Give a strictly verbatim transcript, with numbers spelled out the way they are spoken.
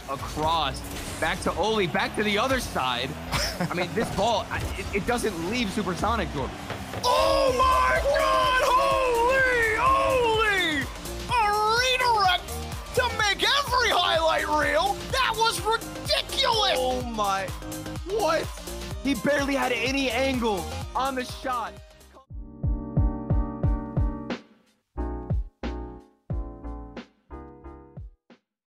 across, back to Oaly, back to the other side. I mean, this ball, it, it doesn't leave Supersonic, Jordan. Oh my God! Holy, holy! A redirect to make every highlight reel. That was ridiculous. Oh my, what? He barely had any angle on the shot.